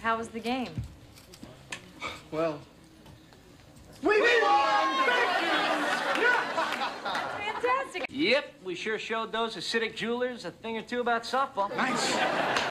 How was the game? Well, we won! Fantastic. Yep, we sure showed those Hasidic jewelers a thing or two about softball. Nice.